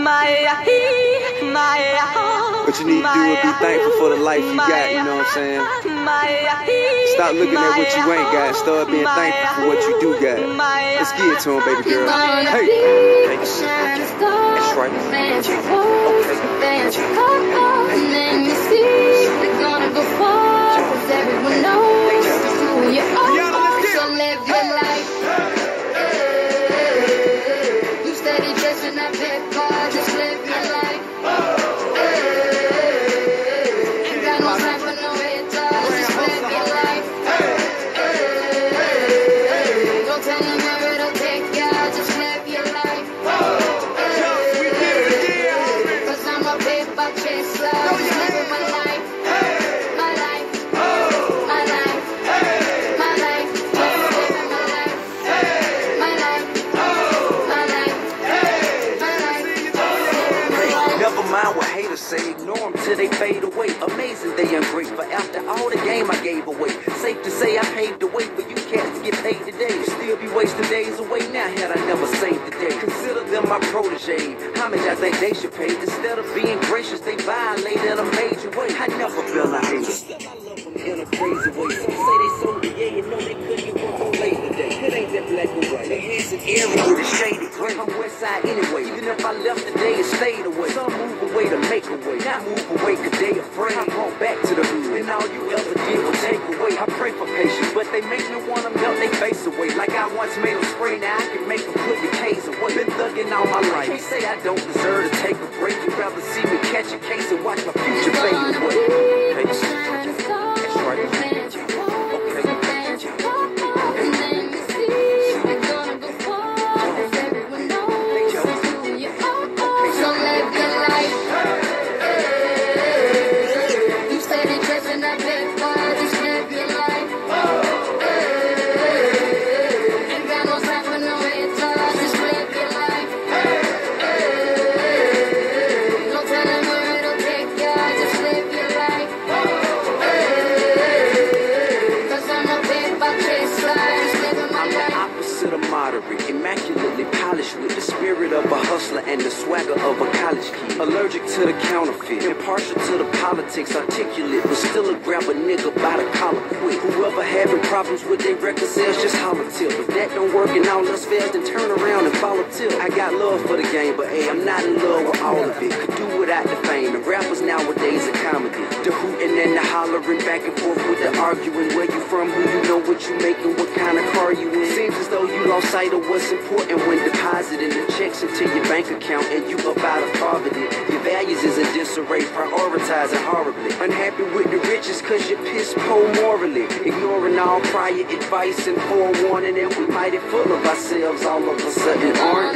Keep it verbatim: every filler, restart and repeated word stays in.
What you need to do is be thankful for the life you got, you know what I'm saying? Stop looking at what you ain't got and start being thankful for what you do got. Let's get it to him, baby girl. Hey! Hey. That's right. Say ignore them till they fade away. Amazing they ungrateful after all the game I gave away. Safe to say I paved the way for you cats to get paid today. Still be wasting days away now had I never saved the day. Consider them my protege. Homage I think they should pay. Instead of being gracious they violate in a major way. I never feel I hate them. I love them in a crazy way. Some say they sold the yeah, you know they couldn't get one more late today. It ain't that black and white. It is an area with a shady gray. I'm west side anyway. Even if I left today and stayed away. Some move away to make a way. Not move away cause they afraid. I brought back to the hood and all you ever did was take away. I pray for patience, but they make me wanna melt their face away. Like I once made them spray, now I can make them put the case away. Been thugging all my life. Can't say I don't deserve to take a break. You'd rather see me catch a case and watch my future fade away. Hey, that's right. Immaculately polished with the spirit of a hustler and the swagger of a college kid. Allergic to the counterfeit, impartial to the politics, articulate, but still a grab a nigga by the collar quick. Whoever having problems with their record sales, just holler till. If that don't work and all else fails, then turn around and follow till. I got love for the game, but hey, I'm not in love with all of it. Could do without the fame, and rappers nowadays are comedy. The hooting and the hollering, back and forth with the arguing. Where you from, who you know, what you making, what kind of car you in. Seems as though you lost sight of what's important when depositing the checks into your bank account and you up out of poverty. Your values is in disarray, prioritizing horribly. Unhappy with the riches cause you're piss poor morally. Ignoring all prior advice and forewarning, and we mighty full of ourselves all of a sudden aren't.